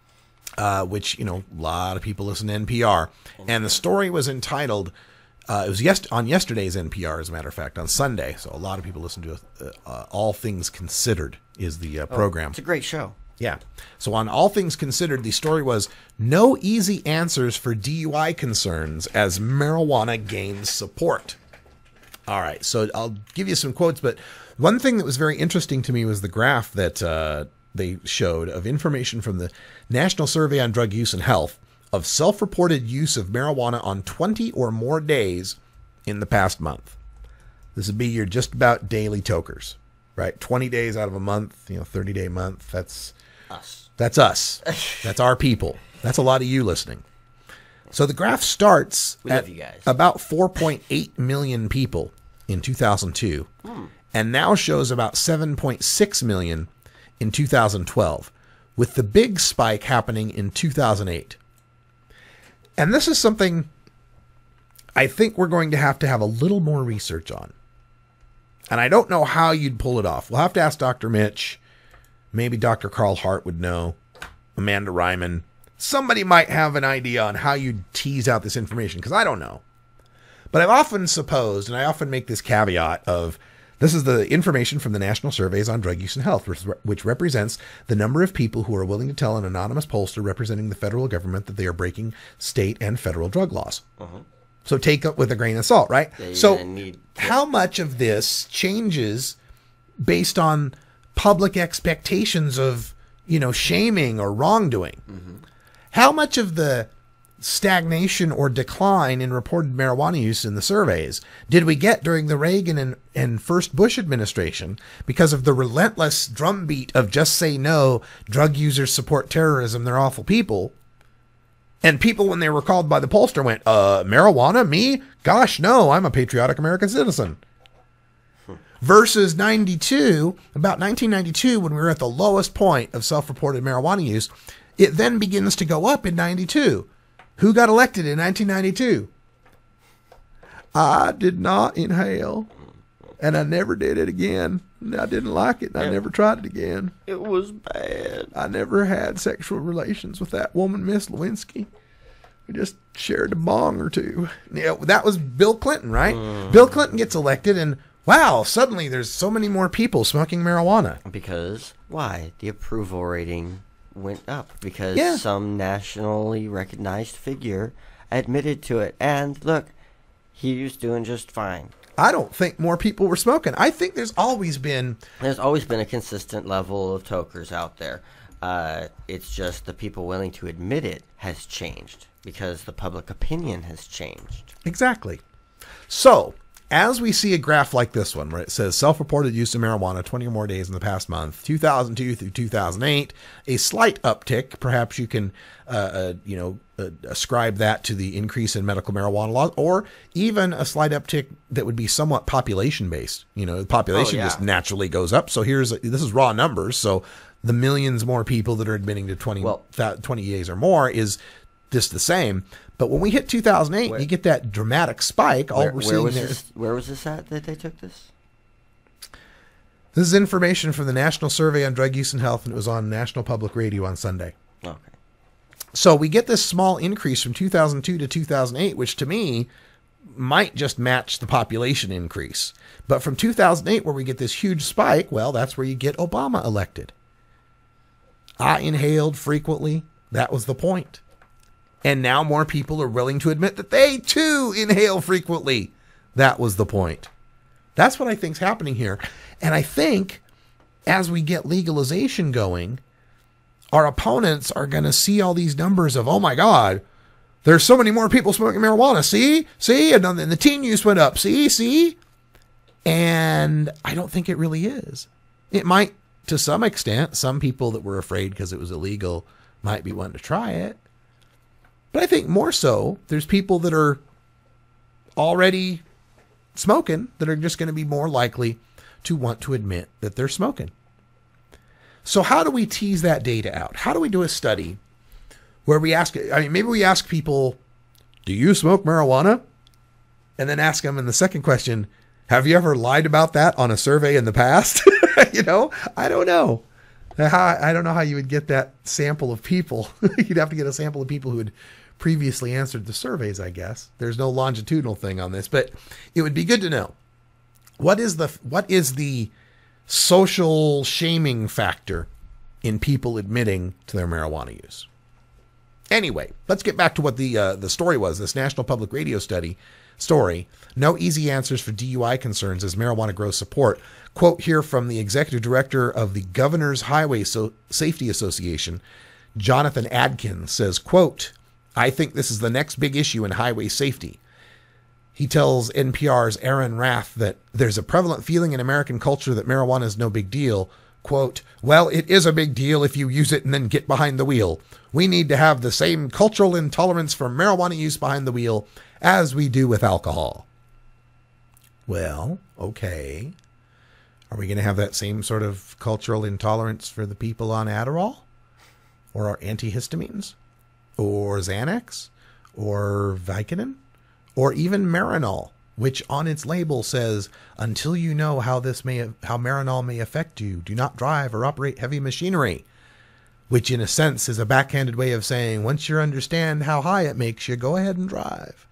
Uh, which, you know, a lot of people listen to N P R. And the story was entitled, uh, it was yes- on yesterday's N P R, as a matter of fact, on Sunday. So a lot of people listen to uh, uh, All Things Considered is the uh, program. Oh, it's a great show. Yeah. So on All Things Considered, the story was no easy answers for D U I concerns as marijuana gains support. All right. So I'll give you some quotes, but one thing that was very interesting to me was the graph that uh, they showed of information from the National Survey on Drug Use and Health of self-reported use of marijuana on twenty or more days in the past month. This would be your just about daily tokers, right? twenty days out of a month, you know, thirty-day month. That's us. That's us. That's our people. That's a lot of you listening. So the graph starts We at love you guys. about four point eight million people in two thousand two, Hmm. and now shows about seven point six million in two thousand twelve, with the big spike happening in two thousand eight. And this is something I think we're going to have to have a little more research on. And I don't know how you'd pull it off. We'll have to ask Doctor Mitch. Maybe Doctor Carl Hart would know. Amanda Ryman. Somebody might have an idea on how you'd tease out this information, because I don't know. But I've often supposed, and I often make this caveat of, this is the information from the National Surveys on Drug Use and Health, which represents the number of people who are willing to tell an anonymous pollster representing the federal government that they are breaking state and federal drug laws. Uh-huh. So take it with a grain of salt, right? Yeah, you're so gonna need- how much of this changes based on public expectations of, you know, shaming or wrongdoing? Mm-hmm. How much of the stagnation or decline in reported marijuana use in the surveys did we get during the Reagan and, and first Bush administration because of the relentless drumbeat of just say no, drug users support terrorism, they're awful people? And people, when they were called by the pollster, went, uh, marijuana? Me? Gosh, no, I'm a patriotic American citizen. Versus ninety-two, about nineteen ninety-two, when we were at the lowest point of self-reported marijuana use, it then begins to go up in ninety-two. Who got elected in nineteen ninety-two? I did not inhale, and I never did it again. I didn't like it, and I never tried it again. It was bad. I never had sexual relations with that woman, Miss Lewinsky. We just shared a bong or two. Yeah, that was Bill Clinton, right? Mm. Bill Clinton gets elected, and wow, suddenly there's so many more people smoking marijuana. Because, why? The approval rating went up. Because Yeah. some nationally recognized figure admitted to it. And, look, he was doing just fine. I don't think more people were smoking. I think there's always been... There's always been a consistent level of tokers out there. Uh, it's just the people willing to admit it has changed. Because the public opinion has changed. Exactly. So, as we see a graph like this one, where it says self-reported use of marijuana twenty or more days in the past month, two thousand two through two thousand eight, a slight uptick. Perhaps you can, uh, uh, you know, uh, ascribe that to the increase in medical marijuana laws, or even a slight uptick that would be somewhat population-based. You know, the population Oh, yeah. just naturally goes up. So here's this is raw numbers. So the millions more people that are admitting to twenty, Well- twenty days or more is just the same. But when we hit two thousand eight, Where- you get that dramatic spike. All Where, we're where seeing was there. this, where was this at that they took this? This is information from the National Survey on Drug Use and Health, and it was on National Public Radio on Sunday. Okay. So we get this small increase from two thousand two to two thousand eight, which to me might just match the population increase. But from two thousand eight, where we get this huge spike, well, that's where you get Obama elected. I inhaled frequently. That was the point. And now more people are willing to admit that they too inhale frequently. That was the point. That's what I think's happening here. And I think as we get legalization going, our opponents are going to see all these numbers of, oh my God, there's so many more people smoking marijuana. See? See? And then the teen use went up. See? See? And I don't think it really is. It might, to some extent, some people that were afraid because it was illegal might be wanting to try it. But I think more so, there's people that are already smoking that are just going to be more likely to want to admit that they're smoking. So how do we tease that data out? How do we do a study where we ask, I mean, maybe we ask people, do you smoke marijuana? And then ask them in the second question, have you ever lied about that on a survey in the past? You know, I don't know. How, I don't know how you would get that sample of people. You'd have to get a sample of people who had previously answered the surveys, I guess. There's no longitudinal thing on this, but it would be good to know. What is the what is the social shaming factor in people admitting to their marijuana use? Anyway, let's get back to what the uh, the story was. This National Public Radio study story. No easy answers for D U I concerns as marijuana grows support. Quote here from the executive director of the Governor's Highway so- Safety Association, Jonathan Adkins, says, quote, I think this is the next big issue in highway safety. He tells N P R's Aaron Rath that there's a prevalent feeling in American culture that marijuana is no big deal. Quote, well, it is a big deal if you use it and then get behind the wheel. We need to have the same cultural intolerance for marijuana use behind the wheel as we do with alcohol. Well, okay. Are we going to have that same sort of cultural intolerance for the people on Adderall? Or our antihistamines? Or Xanax? Or Vicodin? Or even Marinol, which on its label says, until you know how this may, how Marinol may affect you, do not drive or operate heavy machinery. Which in a sense is a backhanded way of saying, once you understand how high it makes you, go ahead and drive.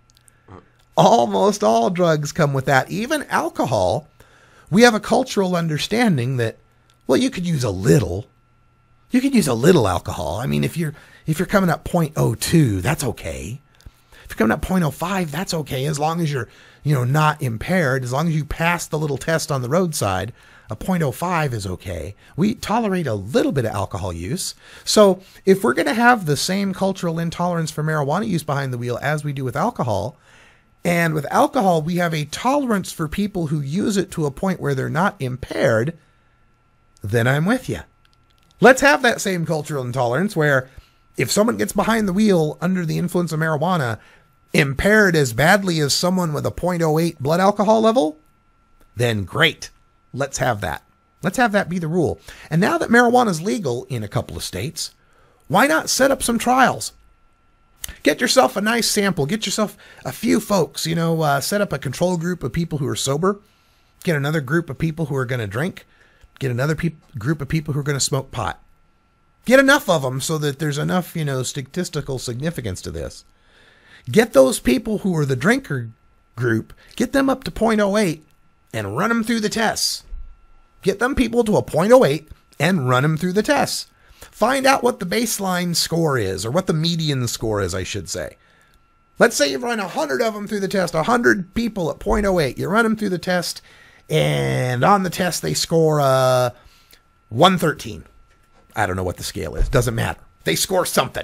Almost all drugs come with that. Even alcohol, we have a cultural understanding that, well, you could use a little. You could use a little alcohol. I mean, if you're if you're coming up point oh two, that's okay. If you're coming up point oh five, that's okay, as long as you're, you know, not impaired, as long as you pass the little test on the roadside. A point oh five is okay. We tolerate a little bit of alcohol use. So if we're going to have the same cultural intolerance for marijuana use behind the wheel as we do with alcohol, and with alcohol we have a tolerance for people who use it to a point where they're not impaired, then I'm with you. Let's have that same cultural intolerance where if someone gets behind the wheel under the influence of marijuana, impaired as badly as someone with a point oh eight blood alcohol level, then great. Let's have that. Let's have that be the rule. And now that marijuana is legal in a couple of states, why not set up some trials? Get yourself a nice sample. Get yourself a few folks, you know, uh, set up a control group of people who are sober. Get another group of people who are going to drink. Get another pe- group of people who are going to smoke pot. Get enough of them so that there's enough, you know, statistical significance to this. Get those people who are the drinker group, get them up to point oh eight and run them through the tests. Get them people to a point oh eight and run them through the tests. Find out what the baseline score is, or what the median score is, I should say. Let's say you run one hundred of them through the test, one hundred people at point oh eight. You run them through the test, and on the test they score uh, one thirteen. I don't know what the scale is. Doesn't matter. They score something.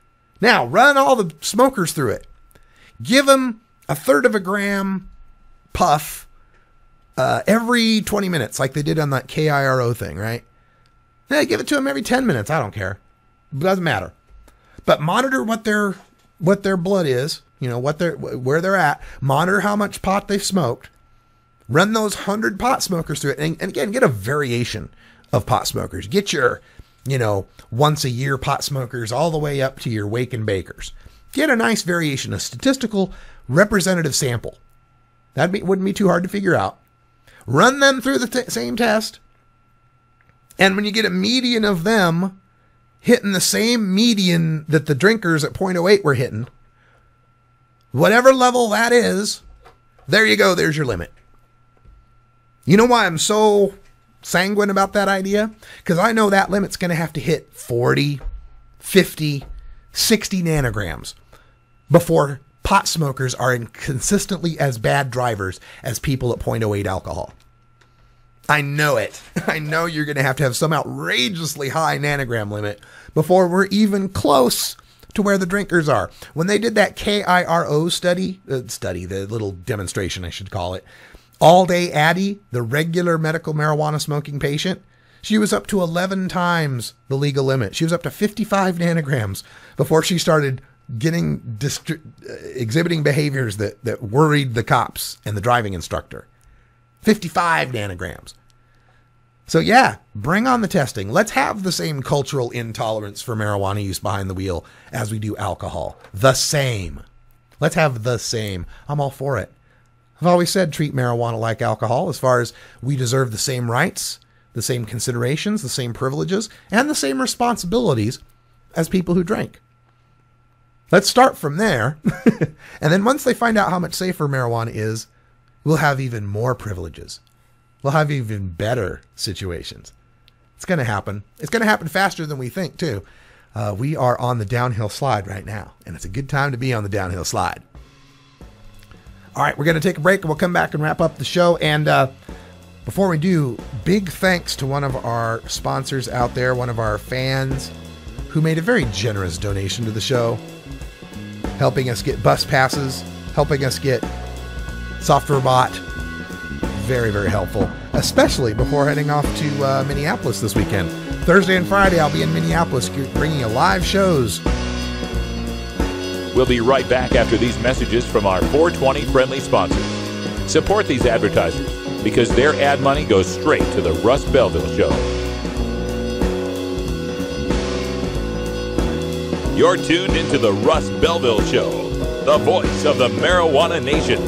Now, run all the smokers through it. Give them a third of a gram puff uh, every twenty minutes, like they did on that K I R O thing, right? Yeah, give it to them every ten minutes. I don't care. It doesn't matter. But monitor what their what their blood is, you know, what they're where they're at. Monitor how much pot they've smoked. Run those hundred pot smokers through it, and, and again, get a variation of pot smokers. Get your, you know, once a year pot smokers all the way up to your wake and bakers. Get a nice variation, a statistical representative sample. That wouldn't be too hard to figure out. Run them through the t- same test. And when you get a median of them hitting the same median that the drinkers at point oh eight were hitting, whatever level that is, there you go. There's your limit. You know why I'm so sanguine about that idea? Because I know that limit's going to have to hit forty, fifty, sixty nanograms before pot smokers are consistently as bad drivers as people at point oh eight alcohol. I know it. I know you're going to have to have some outrageously high nanogram limit before we're even close to where the drinkers are. When they did that K I R O study, uh, study, the little demonstration I should call it, All Day Addie, the regular medical marijuana smoking patient, she was up to eleven times the legal limit. She was up to fifty-five nanograms before she started getting distri- exhibiting behaviors that, that worried the cops and the driving instructor. fifty-five nanograms. So yeah, bring on the testing. Let's have the same cultural intolerance for marijuana use behind the wheel as we do alcohol. The same. Let's have the same. I'm all for it. I've always said treat marijuana like alcohol, as far as we deserve the same rights, the same considerations, the same privileges, and the same responsibilities as people who drink. Let's start from there. And then once they find out how much safer marijuana is, we'll have even more privileges. We'll have even better situations. It's going to happen. It's going to happen faster than we think, too. Uh, we are on the downhill slide right now, and it's a good time to be on the downhill slide. All right, we're going to take a break, and we'll come back and wrap up the show. And uh, before we do, big thanks to one of our sponsors out there, one of our fans, who made a very generous donation to the show, helping us get bus passes, helping us get software bought. Very, very helpful, especially before heading off to uh, Minneapolis this weekend. Thursday and Friday, I'll be in Minneapolis bringing you live shows. We'll be right back after these messages from our four twenty friendly sponsors. Support these advertisers because their ad money goes straight to the Russ Belville Show. You're tuned into the Russ Belville Show, the voice of the marijuana nation.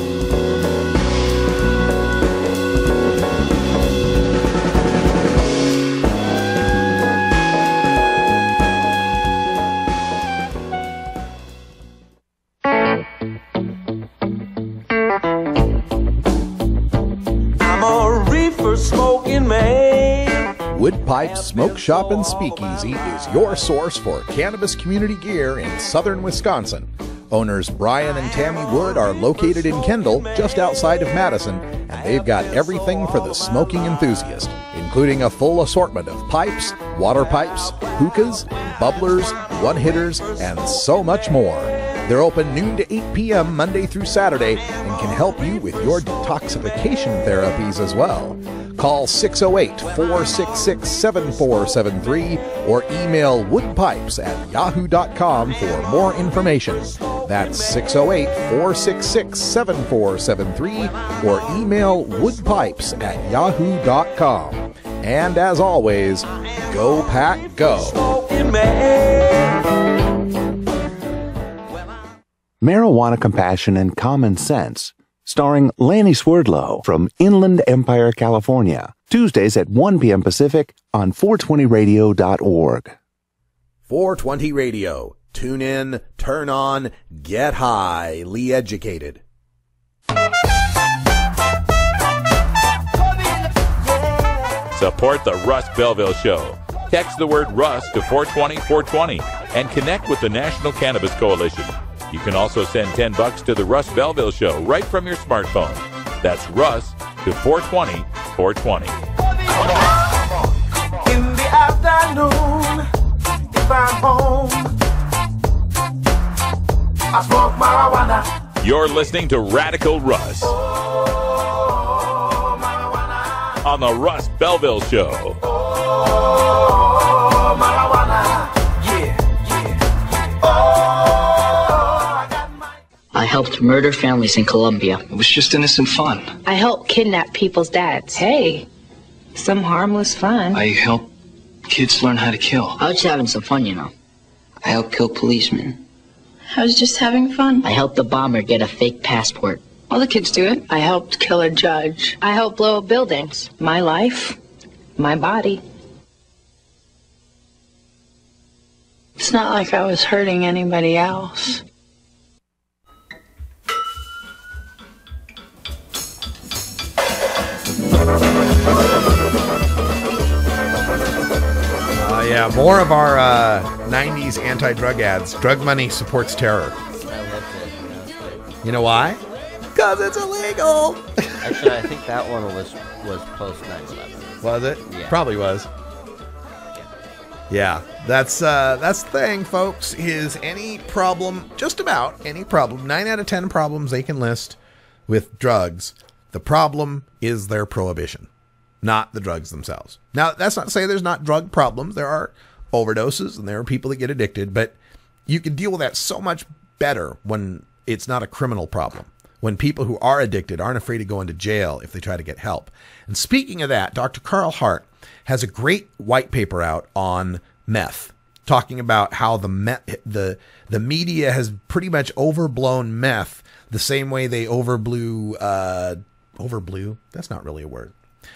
Wood Pipes Smoke Shop and Speakeasy is your source for cannabis community gear in southern Wisconsin. Owners Brian and Tammy Wood are located in Kendall, just outside of Madison, and they've got everything for the smoking enthusiast, including a full assortment of pipes, water pipes, hookahs, bubblers, one-hitters, and so much more. They're open noon to eight p.m. Monday through Saturday and can help you with your detoxification therapies as well. Call six oh eight, four six six, seven four seven three or email woodpipes at yahoo dot com for more information. That's six oh eight, four six six, seven four seven three or email woodpipes at yahoo dot com. And as always, go pack go. Marijuana Compassion and Common Sense, starring Lanny Swerdlow from Inland Empire, California. Tuesdays at one p.m. Pacific on four twenty radio dot org. four twenty Radio. Tune in, turn on, get highly educated. Support the Russ Belville Show. Text the word Russ to four twenty four twenty and connect with the National Cannabis Coalition. You can also send ten bucks to the Russ Belville Show right from your smartphone. That's Russ to four twenty four twenty. In the afternoon, if I'm home, I smoke marijuana You're listening to Radical Russ on the Russ Belville Show. I helped murder families in Colombia. It was just innocent fun. I helped kidnap people's dads. Hey, some harmless fun. I helped kids learn how to kill. I was just having some fun, you know. I helped kill policemen. I was just having fun. I helped the bomber get a fake passport. All the kids do it. I helped kill a judge. I helped blow up buildings. My life, my body. It's not like I was hurting anybody else. Uh, yeah, more of our uh, nineties anti-drug ads. Drug money supports terror. I lived it. You know, You know why? Because it's illegal. Actually, I think that one was was post nine eleven. Was it? Yeah. Probably was. Yeah, that's uh, that's the thing, folks, is any problem, just about any problem, nine out of ten problems they can list with drugs, the problem is their prohibition, not the drugs themselves. Now, that's not to say there's not drug problems. There are overdoses and there are people that get addicted, but you can deal with that so much better when it's not a criminal problem. When people who are addicted aren't afraid to go into jail if they try to get help. And speaking of that, Doctor Carl Hart has a great white paper out on meth, talking about how the meth, the the media has pretty much overblown meth the same way they overblew uh, overblew. That's not really a word.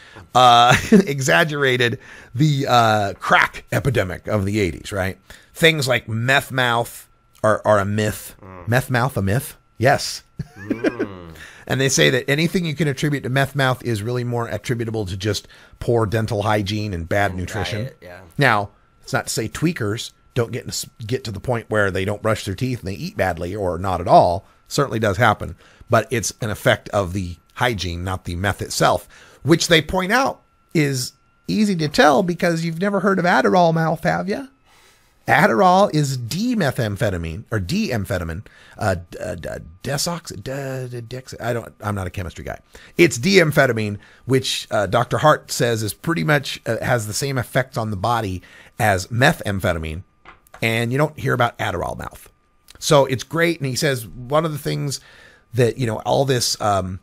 Uh, exaggerated the uh, crack epidemic of the eighties. Right? Things like meth mouth are are a myth. Mm. Meth mouth a myth? Yes. Mm. And they say that anything you can attribute to meth mouth is really more attributable to just poor dental hygiene and bad and nutrition. Diet, yeah. Now, it's not to say tweakers don't get to, get to the point where they don't brush their teeth and they eat badly or not at all. Certainly does happen. But it's an effect of the hygiene, not the meth itself, which they point out is easy to tell because you've never heard of Adderall mouth, have you? Adderall is D-methamphetamine or D-amphetamine, uh, uh, desox, de, dex, I don't, I'm not a chemistry guy. It's D-amphetamine, which uh, Doctor Hart says is pretty much uh, has the same effects on the body as methamphetamine, and you don't hear about Adderall mouth. So it's great, and he says one of the things that, you know, all this um,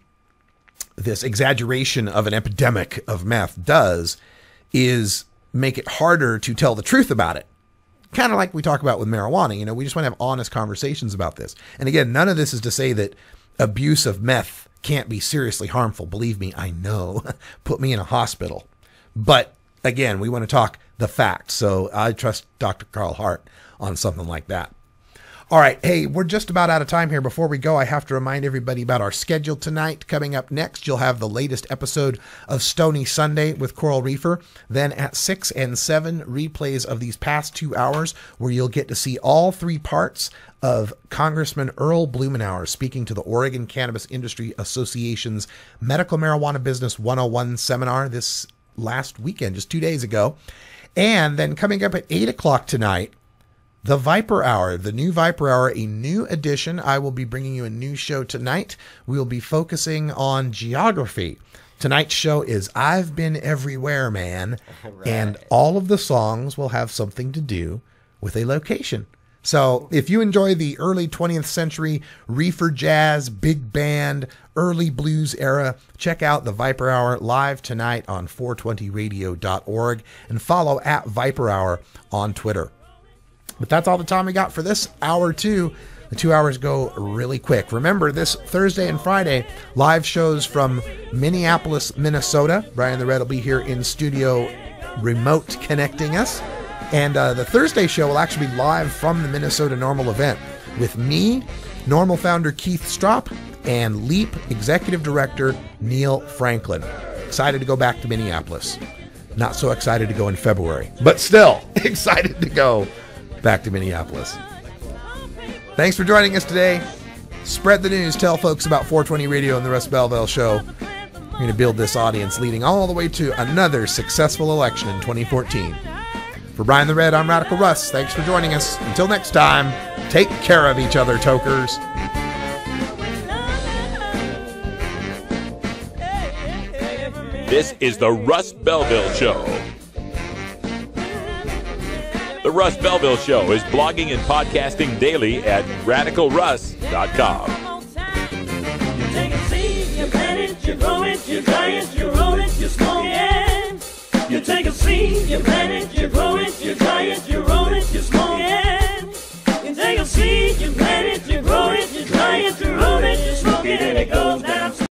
this exaggeration of an epidemic of meth does is make it harder to tell the truth about it. Kind of like we talk about with marijuana, you know, we just want to have honest conversations about this. And again, none of this is to say that abuse of meth can't be seriously harmful. Believe me, I know. Put me in a hospital. But again, we want to talk the facts. So I trust Doctor Carl Hart on something like that. All right. Hey, we're just about out of time here. Before we go, I have to remind everybody about our schedule tonight. Coming up next, you'll have the latest episode of Stony Sunday with Coral Reefer. Then at six and seven, replays of these past two hours where you'll get to see all three parts of Congressman Earl Blumenauer speaking to the Oregon Cannabis Industry Association's Medical Marijuana Business one oh one seminar this last weekend, just two days ago. And then coming up at eight o'clock tonight, the Viper Hour, the new Viper Hour, a new edition. I will be bringing you a new show tonight. We will be focusing on geography. Tonight's show is I've Been Everywhere, Man. Right. And all of the songs will have something to do with a location. So if you enjoy the early twentieth century reefer jazz, big band, early blues era, check out the Viper Hour live tonight on four twenty radio dot org and follow at Viper Hour on Twitter. But that's all the time we got for this hour two. The two hours go really quick. Remember, this Thursday and Friday, live shows from Minneapolis, Minnesota. Brian the Red will be here in studio, remote connecting us. And uh, the Thursday show will actually be live from the Minnesota Normal event with me, Normal founder Keith Stropp, and LEAP executive director Neil Franklin. Excited to go back to Minneapolis. Not so excited to go in February, but still excited to go back to Minneapolis. Thanks for joining us today. Spread the news. Tell folks about four twenty Radio and the Russ Belville Show. We're going to build this audience leading all the way to another successful election in twenty fourteen. For Brian the Red, I'm Radical Russ. Thanks for joining us. Until next time, take care of each other, Tokers. This is the Russ Belville Show. The Russ Belville Show is blogging and podcasting daily at radical russ dot com. You take a seed, you plant it, you grow it, you dry it, you roll it, you smoke it. You take a seed, you plant it, you